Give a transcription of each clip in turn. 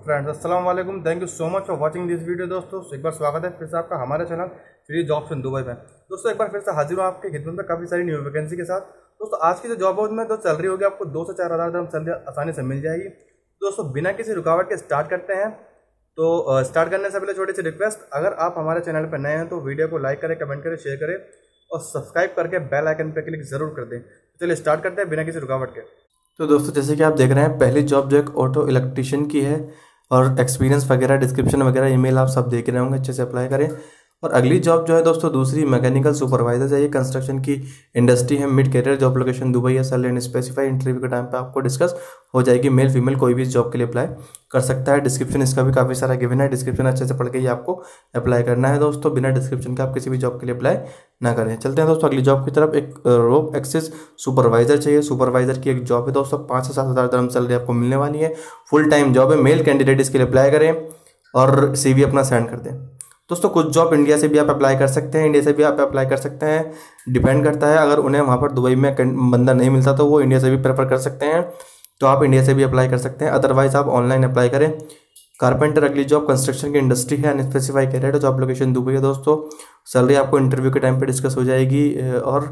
Friends अस्सलाम वालेकुम। Thank you so much for watching this video. दोस्तों एक बार स्वागत है फिर से आपका हमारे channel free jobs in Dubai में। दोस्तों एक बार फिर से हाजिर हूँ आपके खिदमत में काफ़ी सारी न्यू वैकेंसी के साथ। दोस्तों आज की जो जॉब है उसमें तो सैलरी होगी आपको 2 से 4 हज़ार dirham सैलरी आसानी से मिल जाएगी। दोस्तों बिना किसी रुकावट के स्टार्ट करते हैं। तो स्टार्ट करने से पहले छोटी सी रिक्वेस्ट, अगर आप हमारे चैनल पर नए हैं तो वीडियो को लाइक करें, कमेंट करें, शेयर करें और सब्सक्राइब करके बेल आइकन पर क्लिक जरूर कर दें। चलिए स्टार्ट करते हैं बिना किसी रुकावट के। तो दोस्तों जैसे कि आप देख रहे हैं, पहली जॉब जो एक ऑटो इलेक्ट्रीशियन की है और एक्सपीरियंस वगैरह, डिस्क्रिप्शन वगैरह, ईमेल आप सब देख रहे होंगे, अच्छे से अप्लाई करें। और अगली जॉब जो है दोस्तों दूसरी मैकेनिकल सुपरवाइजर चाहिए, कंस्ट्रक्शन की इंडस्ट्री है, mid career, job location Dubai है, सैलरी एंड स्पेसिफाई, इंटरव्यू के टाइम पे आपको डिस्कस हो जाएगी। मेल फीमेल कोई भी इस जॉब के लिए अप्लाई कर सकता है। डिस्क्रिप्शन इसका भी काफ़ी सारा गिवन है, डिस्क्रिप्शन अच्छे से पढ़ के ही आपको अप्लाई करना है दोस्तों। बिना डिस्क्रिप्शन के आप किसी भी जॉब के लिए अप्लाई ना करें। चलते हैं दोस्तों अगली जॉब की तरफ। एक रोप एक्सेस सुपरवाइजर चाहिए। सुपरवाइजर की एक जॉब है दोस्तों, 5 से 7 हज़ार dirham सैलरी आपको मिलने वाली है। फुल टाइम जॉब है। मेल कैंडिडेट इसके लिए अप्लाई करें और CV अपना सेंड कर दें। दोस्तों कुछ जॉब इंडिया से भी आप अप्लाई कर सकते हैं, इंडिया से भी आप अप्लाई कर सकते हैं, डिपेंड करता है। अगर उन्हें वहाँ पर दुबई में बंदा नहीं मिलता तो वो इंडिया से भी प्रेफर कर सकते हैं, तो आप इंडिया से भी अप्लाई कर सकते हैं। अदरवाइज आप ऑनलाइन अप्लाई करें। कारपेंटर अगली जॉब कंस्ट्रक्शन की इंडस्ट्री है, unspecified career, job location Dubai है दोस्तों। सैलरी आपको इंटरव्यू के टाइम पे डिस्कस हो जाएगी और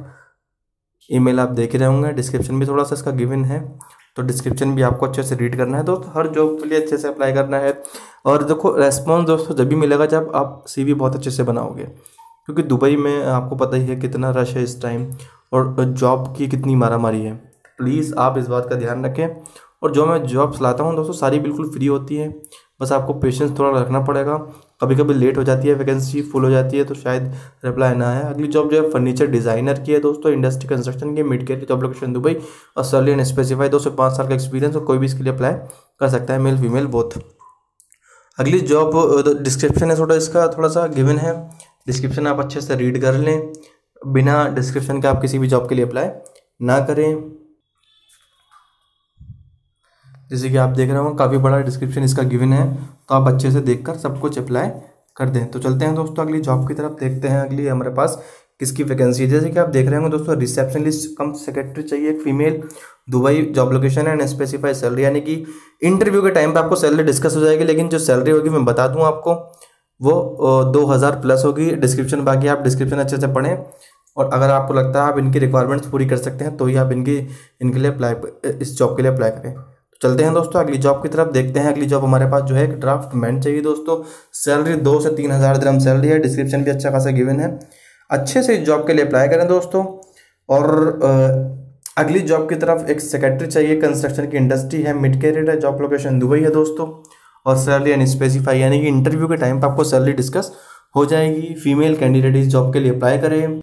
ईमेल आप देख ही रहे होंगे। डिस्क्रिप्शन भी थोड़ा सा इसका गिवन है, तो डिस्क्रिप्शन भी आपको अच्छे से रीड करना है दोस्तों। हर जॉब के लिए अच्छे से अप्लाई करना है। और देखो रेस्पॉन्स दोस्तों जब भी मिलेगा जब आप CV बहुत अच्छे से बनाओगे, क्योंकि दुबई में आपको पता ही है कितना रश है इस टाइम और जॉब की कितनी मारामारी है। प्लीज़ आप इस बात का ध्यान रखें। और जो मैं जॉब्स लाता हूँ दोस्तों सारी बिल्कुल फ्री होती है, बस आपको पेशेंस थोड़ा रखना पड़ेगा। कभी कभी लेट हो जाती है, वैकेंसी फुल हो जाती है तो शायद रिप्लाई ना आए। अगली जॉब जो है फर्नीचर डिज़ाइनर की है दोस्तों, इंडस्ट्री कंस्ट्रक्शन की, mid career, job location Dubai और सैलरी एंड स्पेसिफाई। 2 से 5 साल का एक्सपीरियंस और कोई भी इसके लिए अप्लाई कर सकता है, मेल फीमेल बोथ। अगली जॉब डिस्क्रिप्शन है थोड़ा सा गिवन है, डिस्क्रिप्शन आप अच्छे से रीड कर लें। बिना डिस्क्रिप्शन के आप किसी भी जॉब के लिए अप्लाई ना करें। जैसे कि आप देख रहे हो काफ़ी बड़ा डिस्क्रिप्शन इसका गिवन है, तो आप अच्छे से देखकर सब कुछ अप्लाई कर दें। तो चलते हैं दोस्तों अगली जॉब की तरफ, देखते हैं अगली हमारे पास किसकी वैकेंसी है। जैसे कि आप देख रहे होंगे दोस्तों, रिसेप्शनिस्ट कम सेक्रेटरी चाहिए, एक female, Dubai, job location and specify salary, यानी कि इंटरव्यू के टाइम पे आपको सैलरी डिस्कस हो जाएगी, लेकिन जो सैलरी होगी मैं बता दूं आपको वो 2000 प्लस होगी। डिस्क्रिप्शन बाकी आप डिस्क्रिप्शन अच्छे से पढ़ें और अगर आपको लगता है आप इनकी रिक्वायरमेंट्स पूरी कर सकते हैं तो ही आप इनके लिए अप्लाई, इस जॉब के लिए अप्लाई करें। चलते हैं दोस्तों अगली जॉब की तरफ, देखते हैं अगली जॉब हमारे पास जो है एक ड्राफ्टमैन चाहिए दोस्तों। सैलरी 2 से 3 हज़ार dirham सैलरी है। डिस्क्रिप्शन भी अच्छा खासा गिवन है, अच्छे से इस जॉब के लिए अप्लाई करें दोस्तों। और अगली जॉब की तरफ एक सेक्रेटरी चाहिए, कंस्ट्रक्शन की इंडस्ट्री है, मिड कैरियर है, जॉब लोकेशन दुबई है दोस्तों और सैलरी अनस्पेसिफाई, यानी कि इंटरव्यू के टाइम पर आपको सैलरी डिस्कस हो जाएगी। फीमेल कैंडिडेट इस जॉब के लिए अप्लाई करें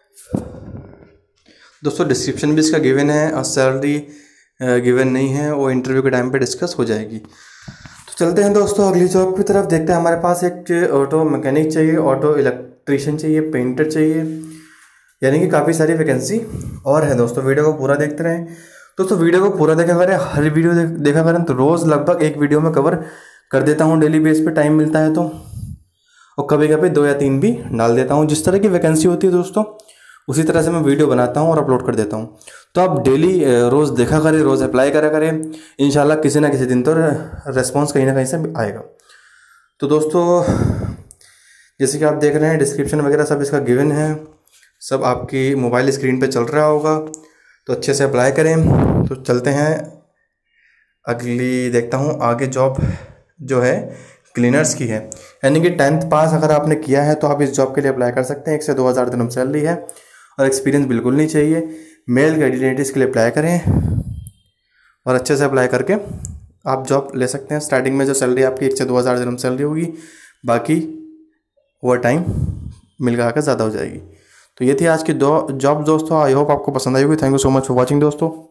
दोस्तों। डिस्क्रिप्शन भी इसका गिवन है और सैलरी गिवन नहीं है, वो इंटरव्यू के टाइम पे डिस्कस हो जाएगी। तो चलते हैं दोस्तों अगली जॉब की तरफ, देखते हैं हमारे पास एक ऑटो मैकेनिक चाहिए, ऑटो इलेक्ट्रीशियन चाहिए, पेंटर चाहिए, यानी कि काफ़ी सारी वैकेंसी और है दोस्तों। वीडियो को पूरा देखते रहें दोस्तों, वीडियो को पूरा देखा करें, हर वीडियो देखा करें। तो रोज़ लगभग एक वीडियो में कवर कर देता हूँ, डेली बेस पे टाइम मिलता है तो, और कभी कभी 2 या 3 भी डाल देता हूँ। जिस तरह की वैकेंसी होती है दोस्तों उसी तरह से मैं वीडियो बनाता हूँ और अपलोड कर देता हूँ। तो आप डेली रोज़ देखा करें, रोज़ अप्लाई करा करें, इंशाल्लाह किसी ना किसी दिन तो रेस्पॉन्स कहीं ना कहीं से आएगा। तो दोस्तों जैसे कि आप देख रहे हैं डिस्क्रिप्शन वगैरह सब इसका गिवन है, सब आपकी मोबाइल स्क्रीन पे चल रहा होगा, तो अच्छे से अप्लाई करें। तो चलते हैं अगली, देखता हूँ आगे जॉब जो है क्लीनर्स की है, यानी कि 10th पास अगर आपने किया है तो आप इस जॉब के लिए अप्लाई कर सकते हैं। 1 से 2 हज़ार dirham सैलरी है और एक्सपीरियंस बिल्कुल नहीं चाहिए। मेल कैंडिडेट इसके लिए अप्लाई करें और अच्छे से अप्लाई करके आप जॉब ले सकते हैं। स्टार्टिंग में जो सैलरी आपकी 1 से 2 हज़ार dirham सैलरी होगी, बाकी ओवर टाइम मिल कर ज़्यादा हो जाएगी। तो ये थी आज की 2 जॉब दोस्तों। आई होप आपको पसंद आई होगी। Thank you so much for watching दोस्तों।